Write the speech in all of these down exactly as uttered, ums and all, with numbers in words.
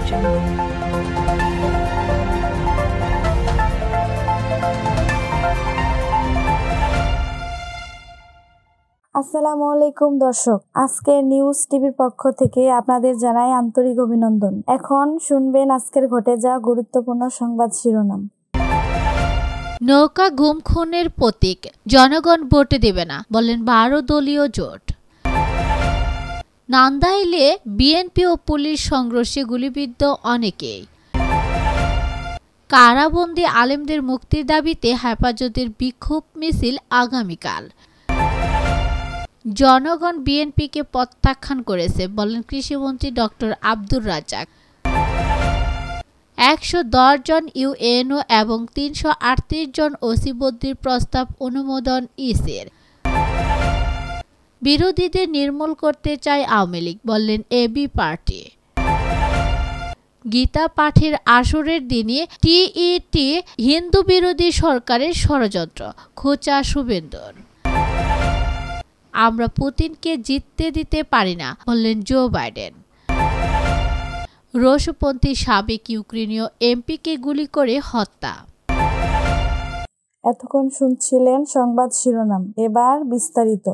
Channel. আসসালামু আলাইকুম দর্শক, আজকে নিউজ টিভির পক্ষ থেকে আপনাদের জানাই আন্তরিক অভিনন্দন। এখন শুনবেন আজকের ঘটে যাওয়া গুরুত্বপূর্ণ সংবাদ শিরোনাম। নৌকা গুম খুনের প্রতীক, জনগণ ভোট দেবে না বলেন বারো দলীয় জোট। নান্দাইলে বিএনপি ও পুলিশ সংঘর্ষে গুলিবিদ্ধ অনেকেই। কারাবন্দী আলেমদের মুক্তির দাবিতে হেফাজতের বিক্ষোভ মিছিল আগামীকাল। জনগণ বিএনপিকে প্রত্যাখ্যান করেছে বলেন কৃষিমন্ত্রী ডক্টর আব্দুর রাজ্জাক। একশো দশ জন ইউএনও এবং তিনশো আটত্রিশ জন ওসি বদলির প্রস্তাব অনুমোদন ইসির। বিরোধীদের নির্মূল করতে চায় আওয়ামী লীগ বললেন এবি পার্টি। গীতা পাঠের আসরের দিনে টিইটি হিন্দু বিরোধী সরকারের ষড়যন্ত্র, খোঁচা শুভেন্দুর। আমরা পুতিনকে জিততে দিতে পারি না বললেন জো বাইডেন। রুশপন্থী সাবেক ইউক্রেনীয় এমপিকে গুলি করে হত্যা। এতক্ষণ শুনছিলেন সংবাদ শিরোনাম, এবার বিস্তারিত।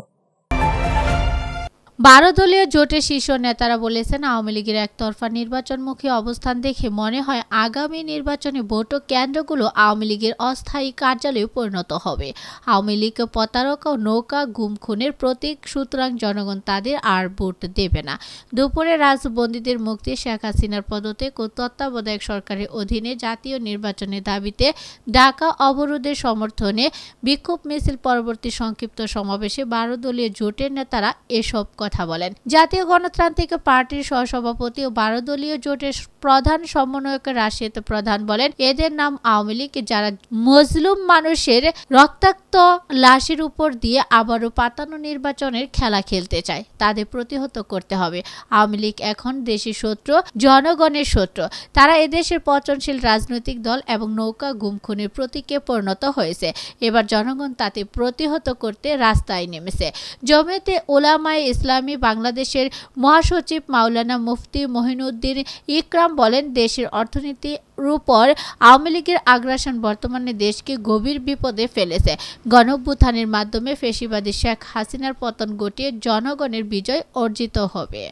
বারো দলীয় জোটের শীর্ষ নেতারা বলেছেন, আওয়ামী লীগের একতরফা নির্বাচনমুখী অবস্থান দেখে মনে হয় আগামী নির্বাচনে ভোট কেন্দ্রগুলো আওয়ামী লীগের অস্থায়ী কার্যালয়ে পরিণত হবে। আওয়ামী লীগ প্রতারক ও নৌকা গুম খুনের প্রতীক, সুতরাং জনগণ তাদের আর ভোট দেবে না। দুপুরে রাজবন্দীদের মুক্তি, শেখ হাসিনার পদত্যাগ ও তত্ত্বাবধায়ক সরকারের অধীনে জাতীয় নির্বাচনের দাবিতে ঢাকা অবরোধের সমর্থনে বিক্ষোভ মিছিল পরবর্তী সংক্ষিপ্ত সমাবেশে বারো দলীয় জোটের নেতারা এসব কথা বলেন। জাতীয় গণতান্ত্রিক পার্টির সহসভাপতি ও বারো দলীয় জোটের প্রধান সমন্বয়ক রাশেদ প্রধান বলেন, এদের নাম আওয়ামী লীগ, যারা মজলুম মানুষের রক্তাক্ত লাশের উপর দিয়ে আবারও পাতানো নির্বাচনের খেলা খেলতে চায়, তাদের প্রতিহত করতে হবে। আওয়ামী লীগ এখন দেশের শত্রু, জনগণের শত্রু। তারা এদেশের পচনশীল রাজনৈতিক দল এবং নৌকা গুম খুনের প্রতীকে পরিণত হয়েছে। এবার জনগণ তাতে প্রতিহত করতে রাস্তায় নেমেছে। জমিয়তে উলামায়ে ইসলামী বাংলাদেশের মহাসচিব মাওলানা মুফতি মহিনুদ্দিন ইকরাম বলেন, দেশের অর্থনীতির উপর আওয়ামী লীগের আগ্রাসন বর্তমানে দেশকে গভীর বিপদে ফেলেছে। গণঅভ্যুত্থানের মাধ্যমে ফ্যাসিবাদী শেখ হাসিনার পতন ঘটিয়ে জনগণের বিজয় অর্জিত হবে।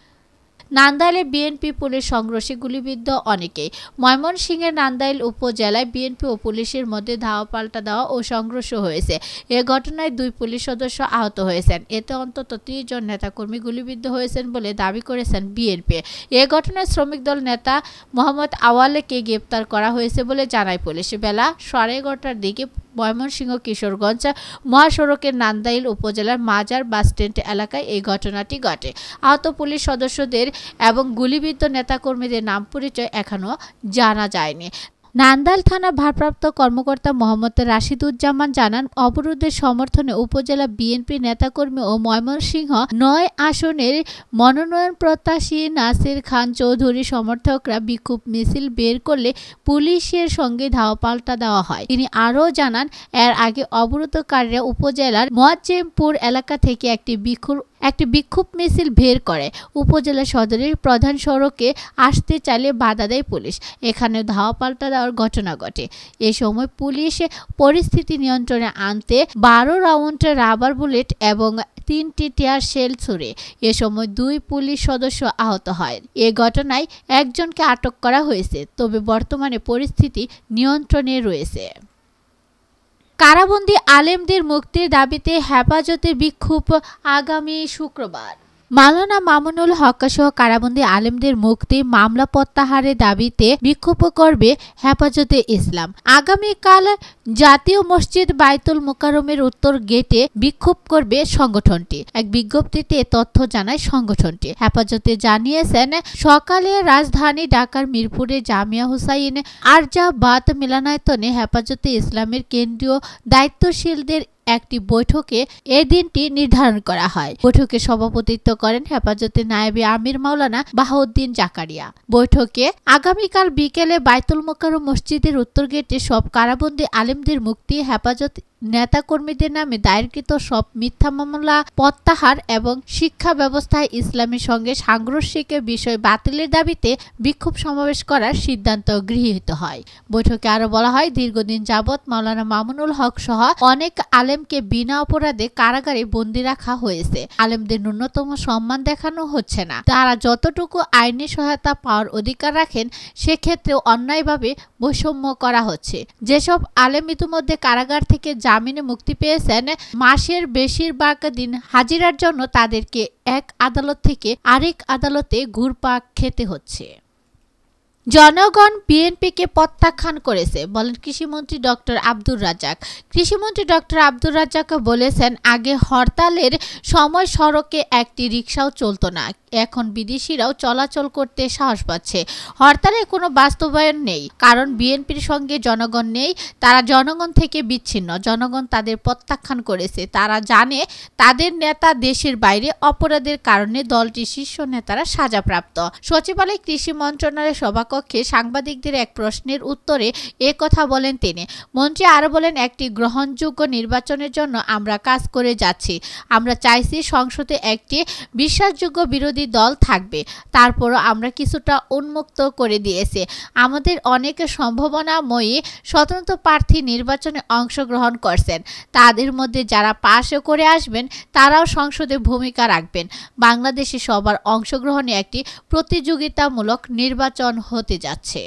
নান্দাইলে বিএনপি পুলিশ সংঘর্ষে গুলিবিদ্ধ অনেকেই। ময়মনসিংহের নান্দাইল উপজেলায় বিএনপি ও পুলিশের মধ্যে ধাওয়া পাল্টা দেওয়া ও সংঘর্ষ হয়েছে। এ ঘটনায় দুই পুলিশ সদস্য আহত হয়েছেন। এতে অন্তত ত্রিশ জন নেতাকর্মী গুলিবিদ্ধ হয়েছেন বলে দাবি করেছেন বিএনপি। এ ঘটনায় শ্রমিক দল নেতা মোহাম্মদ আওয়ালকে গ্রেপ্তার করা হয়েছে বলে জানায় পুলিশ। বেলা সাড়ে এগারোটার দিকে ময়মনসিংহ কিশোরগঞ্জ মহাসড়কের নান্দাইল উপজেলার মাজার বাসস্ট্যান্ড এলাকায় এই ঘটনাটি ঘটে। আহত পুলিশ সদস্যদের এবং গুলিবিদ্ধ নেতাকর্মীদের নাম পরিচয় এখনও জানা যায়নি। নান্দাইল থানা ভারপ্রাপ্ত কর্মকর্তা মোহাম্মদ রাশিদুজ্জামান জানান, অবরোধের সমর্থনে উপজেলা বিএনপি নেতাকর্মী ও ময়মনসিংহ নয় আসনের মনোনয়ন প্রত্যাশী নাসির খান চৌধুরী সমর্থকরা বিক্ষোভ মিছিল বের করলে পুলিশের সঙ্গে ধাওয়া পাল্টা দেওয়া হয়। তিনি আরও জানান, এর আগে অবরোধকারীরা উপজেলার মোয়াজ্জেমপুর এলাকা থেকে একটি বিক্ষোভ একটি বিক্ষোভ মিছিল বের করে উপজেলা সদরের প্রধান সড়কে আসতে চাইলে বাধা দেয় পুলিশ। এখানে ধাওয়া পাল্টা দেওয়ার ঘটনা ঘটে। এ সময় পুলিশ পরিস্থিতি নিয়ন্ত্রণে আনতে বারো রাউন্ড রাবার বুলেট এবং তিনটি টিয়ার শেল ছুড়ে। এ সময় দুই পুলিশ সদস্য আহত হয়। এ ঘটনায় একজনকে আটক করা হয়েছে, তবে বর্তমানে পরিস্থিতি নিয়ন্ত্রণে রয়েছে। কারাবন্দী আলেমদের মুক্তির দাবিতে হেফাজতের বিক্ষোভ আগামী শুক্রবার। মাওলানা মামুনুল হক সহ কারাবন্দী আলেমদের মুক্তি, মামলা প্রত্যাহারের দাবিতে বিক্ষোভ করবে হেফাজতে ইসলাম। আগামীকাল জাতীয় মসজিদ বাইতুল মোকাররমের উত্তর গেটে বিক্ষোভ করবে সংগঠনটি। এক বিজ্ঞপ্তিতে তথ্য জানায় সংগঠনটি। হেফাজতে জানিয়েছেন, সকালে রাজধানী ঢাকার মিরপুরে জামিয়া হুসাইন আরজাবাদ মিলনায়তনে হেফাজতে ইসলামের কেন্দ্রীয় দায়িত্বশীলদের একটি বৈঠকে এই দিনটি নির্ধারণ করা হয়। বৈঠকে সভাপতিত্ব করেন হেফাজতে নায়েবে আমির মাওলানা বাহাউদ্দিন জাকারিয়া। বৈঠকে আগামীকাল বিকেলে বাইতুল মোকাররম মসজিদের উত্তর গেটে সব কারাবন্দী আলেমদের মুক্তি, হেফাজত নেতাকর্মীদের নামে দায়েরকৃত সব মিথ্যা মামলা প্রত্যাহার এবং শিক্ষা ব্যবস্থায় ইসলামের সঙ্গে সাংঘর্ষিক বিষয় বাতিলের দাবিতে বিক্ষোভ সমাবেশ করার সিদ্ধান্ত গৃহীত হয়। বৈঠকে আরো বলা হয়, দীর্ঘদিন যাবৎ মাওলানা মামুনুল হক সহ অনেক আলেমকে বিনা অপরাধে কারাগারে বন্দী রাখা হয়েছে। আলেমদের ন্যূনতম সম্মান দেখানো হচ্ছে না। তারা যতটুকু আইনি সহায়তা পাওয়ার অধিকার রাখেন সেক্ষেত্রেও অন্যায়ভাবে বৈষম্য করা হচ্ছে। যেসব আলেম ইতিমধ্যে কারাগার থেকে জামিনে মুক্তি পেয়েছেন, মাসের বেশিরভাগ দিন হাজিরার জন্য তাদেরকে এক আদালত থেকে আরেক আদালতে ঘুরপাক খেতে হচ্ছে। জনগণ বিএনপিকে প্রত্যাখ্যান করেছে বলেন কৃষিমন্ত্রী ডক্টর আব্দুর রাজ্জাক। কৃষিমন্ত্রী ডক্টর আব্দুর রাজ্জাক বলেছেন, আগে হরতালের সময় সড়কে একটি রিকশাও চলত না, এখন বিদেশিরাও চলাচল করতে সাহস পাচ্ছে। হরতালের কোনো বাস্তবায়ন নেই, কারণ বিএনপির সঙ্গে জনগণ নেই, তারা জনগণ থেকে বিচ্ছিন্ন। জনগণ তাদের প্রত্যাখ্যান করেছে। তারা জানে তাদের নেতা দেশের বাইরে অপরাধের কারণে দলটির শীর্ষ নেতারা সাজাপ্রাপ্ত। সচিবালয় কৃষি মন্ত্রণালয়ের সভাকক্ষে সাংবাদিকদের এক প্রশ্নের উত্তরে এ কথা বলেন তিনি। মন্ত্রী আরো বলেন, একটি গ্রহণযোগ্য নির্বাচনের জন্য আমরা কাজ করে যাচ্ছি। আমরা চাইছি সংসদে একটি বিশ্বাসযোগ্য বিরোধী দল থাকবে। তারপরও আমরা কিছুটা উন্মুক্ত করে দিয়েছি। আমাদের অনেক সম্ভাবনাময়ী স্বতন্ত্র প্রার্থী নির্বাচনে অংশগ্রহণ করছেন। তাদের মধ্যে যারা পাশ করে আসবেন তারাও সংসদে ভূমিকা রাখবেন। বাংলাদেশে সবার অংশগ্রহণে একটি প্রতিযোগিতামূলক নির্বাচন হতে যাচ্ছে।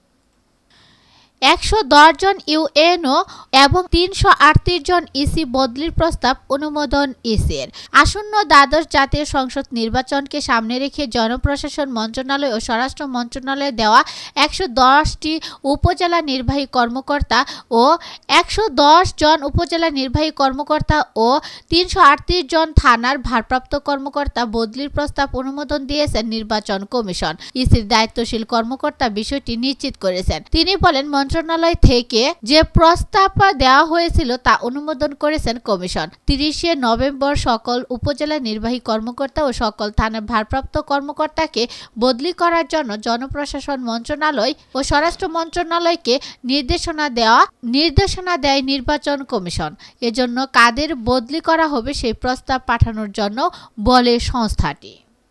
একশো দশ জন ইউএনও এবং তিনশো আটত্রিশ জন ইসি বদলির প্রস্তাব অনুমোদন ইসির। আসন্ন দ্বাদশ জাতীয় সংসদ নির্বাচনকে সামনে রেখে জনপ্রশাসন মন্ত্রণালয় ও স্বরাষ্ট্র মন্ত্রণালয়ে দেওয়া একশো দশটি উপজেলা নির্বাহী কর্মকর্তা ও একশো দশ জন উপজেলা নির্বাহী কর্মকর্তা ও তিনশো আটত্রিশ জন থানার ভারপ্রাপ্ত কর্মকর্তা বদলির প্রস্তাব অনুমোদন দিয়েছেন নির্বাচন কমিশন। ইসির দায়িত্বশীল কর্মকর্তা বিষয়টি নিশ্চিত করেছেন। তিনি বলেন, মন্ত্রণালয় থেকে যে প্রস্তাব দেওয়া হয়েছিল তা অনুমোদন করেছেন কমিশন। তিরিশে নভেম্বর সকল উপজেলা নির্বাহী কর্মকর্তা ও সকল থানার ভারপ্রাপ্ত কর্মকর্তাকে বদলি করার জন্য জনপ্রশাসন মন্ত্রণালয় ও স্বরাষ্ট্র মন্ত্রণালয়কে নির্দেশনা দেওয়া নির্দেশনা দেয় নির্বাচন কমিশন। এজন্য কাদের বদলি করা হবে সেই প্রস্তাব পাঠানোর জন্য বলে সংস্থাটি।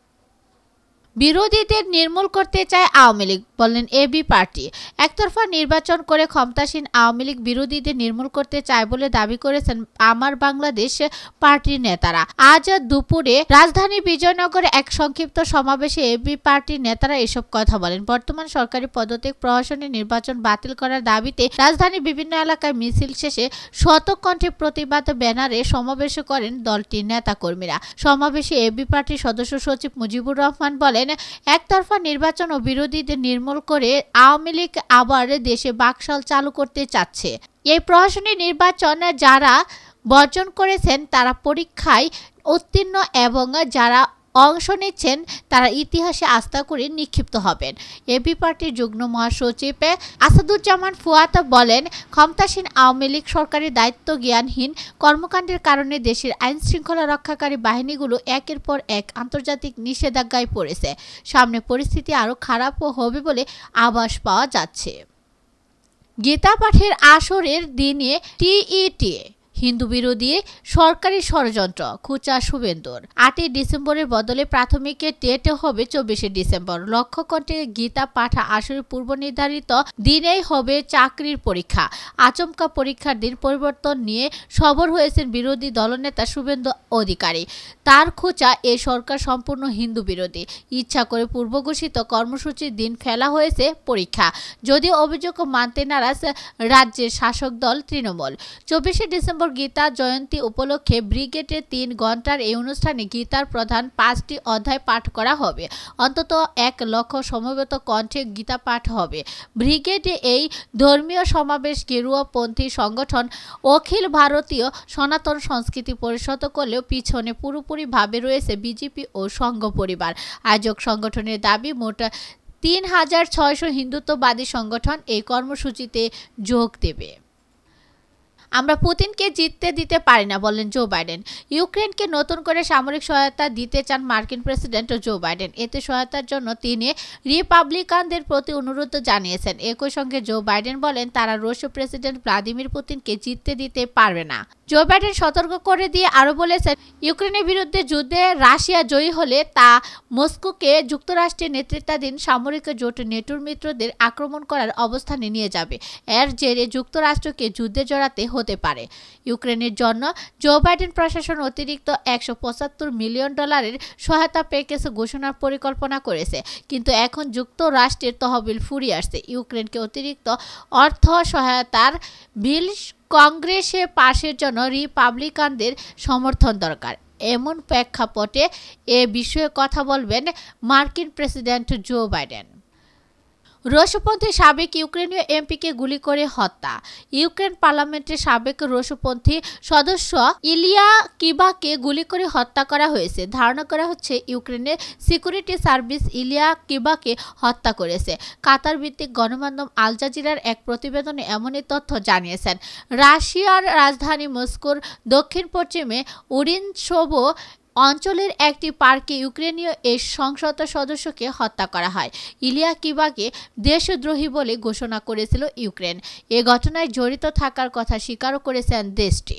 বিরোধীদের নির্মূল করতে চায় আওয়ামী লীগ বললেন এবি পার্টি। একতরফা নির্বাচন করে ক্ষমতাসীন আওয়ামী লীগ বিরোধীদের নির্মূল করতে চায় বলে দাবি করেছেন আমার বাংলাদেশ পার্টির নেতারা। আজ দুপুরে রাজধানী বিজয়নগরে এক সংক্ষিপ্ত সমাবেশে এবি পার্টির নেতারা এসব কথা বলেন। বর্তমান সরকারি পদত্যাগ প্রহসনের নির্বাচন বাতিল করার দাবিতে রাজধানীর বিভিন্ন এলাকায় মিছিল শেষে শতকণ্ঠে প্রতিবাদ ব্যানারে সমাবেশ করেন দলটির নেতাকর্মীরা। সমাবেশে এবি পার্টির সদস্য সচিব মুজিবুর রহমান বলেন, একতরফা নির্বাচন ও বিরোধীদের নির্মূল করে আওয়ামী লীগ আবার দেশে বাকশাল চালু করতে চাচ্ছে। এই প্রহসনী নির্বাচন যারা বর্জন করেছেন তারা পরীক্ষায় উত্তীর্ণ এবং যারা অংশ নিচ্ছেন তারা ইতিহাসে আস্থা করে নিক্ষিপ্ত হবেন। এবি পার্টির যুগ্ম মহাসচিব আসাদুজ্জামান ফুয়াদ বলেন, ক্ষমতাসীন আওয়ামী লীগ সরকারের দায়িত্ব জ্ঞানহীন কর্মকাণ্ডের কারণে দেশের আইন শৃঙ্খলা রক্ষাকারী বাহিনীগুলো একের পর এক আন্তর্জাতিক নিষেধাজ্ঞায় পড়েছে। সামনে পরিস্থিতি আরও খারাপও হবে বলে আভাস পাওয়া যাচ্ছে। গীতা পাঠের আসরের দিনে টিইটি হিন্দু বিরোধী সরকারি ষড়যন্ত্র খুচা শুভেন্দুর। আটই ডিসেম্বরের বদলে প্রাথমিক টেট হবে চব্বিশে ডিসেম্বর। লক্ষ্যকণ্ঠে গীতা পাঠ আসরের পূর্ব নির্ধারিত দিনেই হবে চাকরির পরীক্ষা। আচমকা পরীক্ষার দিন পরিবর্তন নিয়ে সরব হয়েছেন বিরোধী দলনেতা শুভেন্দু অধিকারী। তার খোঁচা এ সরকার সম্পূর্ণ হিন্দু বিরোধী। ইচ্ছা করে পূর্ব ঘোষিত কর্মসূচির দিন ফেলা হয়েছে পরীক্ষা। যদিও অভিযোগ মানতে নারাজ রাজ্যের শাসক দল তৃণমূল। চব্বিশে ডিসেম্বর গীতা জয়ন্তী উপলক্ষে ব্রিগেডে তিন ঘন্টার এই অনুষ্ঠানে গীতার প্রধান পাঁচটি অধ্যায় পাঠ করা হবে। অন্তত এক লক্ষ সমবেত কণ্ঠে গীতা পাঠ হবে। ব্রিগেডে এই ধর্মীয় সমাবেশ গেরুয়াপন্থী সংগঠন অখিল ভারতীয় সনাতন সংস্কৃতি পরিষদ করলেও পিছনে পুরোপুরিভাবে রয়েছে বিজেপি ও সংঘ পরিবার। আয়োজক সংগঠনের দাবি মোট তিন হাজার ছয়শ হিন্দুত্ববাদী সংগঠন এই কর্মসূচিতে যোগ দেবে। আমরা পুতিনকে জিততে দিতে পারি না, বললেন জো বাইডেন। ইউক্রেনকে নতুন করে সামরিক সহায়তা দিতে চান মার্কিন প্রেসিডেন্ট জো বাইডেন। এতে সহায়তার জন্য তিনি রিপাবলিকানদের প্রতি অনুরোধ জানিয়েছেন। একই সঙ্গে জো বাইডেন বলেন তারা রুশ প্রেসিডেন্ট ভ্লাদিমির পুতিনকে জিততে দিতে পারবে না। জো বাইডেন সতর্ক করে দিয়ে আরও বলেছেন, ইউক্রেনের বিরুদ্ধে যুদ্ধে রাশিয়া জয়ী হলে তা মস্কোকে যুক্তরাষ্ট্রের নেতৃত্বাধীন সামরিক জোট নেটোর মিত্রদের আক্রমণ করার অবস্থানে নিয়ে যাবে। এর জেরে যুক্তরাষ্ট্রকে যুদ্ধে জড়াতে হতে পারে। ইউক্রেনের জন্য জো বাইডেন প্রশাসন অতিরিক্ত একশো পঁচাত্তর মিলিয়ন ডলারের সহায়তা প্যাকেজ ঘোষণার পরিকল্পনা করেছে, কিন্তু এখন যুক্তরাষ্ট্রের তহবিল ফুরিয়ে আসছে। ইউক্রেনকে অতিরিক্ত অর্থ সহায়তার বিল কংগ্রেসে পাশের জন্য রিপাবলিকানদের সমর্থন দরকার। এমন প্রেক্ষাপটে এ বিষয়ে কথা বলবেন মার্কিন প্রেসিডেন্ট জো বাইডেন। রুশপন্থী সাবেক ইউক্রেনীয় এমপিকে গুলি করে হত্যা। ইউক্রেন পার্লামেন্টের সাবেক রুশপন্থী সদস্য ইলিয়া কিবাকে গুলি করে হত্যা করা হয়েছে। ধারণা করা হচ্ছে ইউক্রেনের সিকিউরিটি সার্ভিস ইলিয়া কিবাকে হত্যা করেছে। কাতার ভিত্তিক গণমাধ্যম আল জাজিরার এক প্রতিবেদনে এমনই তথ্য জানিয়েছেন। রাশিয়ার রাজধানী মস্কোর দক্ষিণ পশ্চিমে উরিনসোভো অঞ্চলের একটি পার্কে ইউক্রেনীয় এই সংসদ সদস্যকে হত্যা করা হয়। ইলিয়া কিবাকে দেশদ্রোহী বলে ঘোষণা করেছিল ইউক্রেন। এ ঘটনায় জড়িত থাকার কথা স্বীকারও করেছেন দেশটি।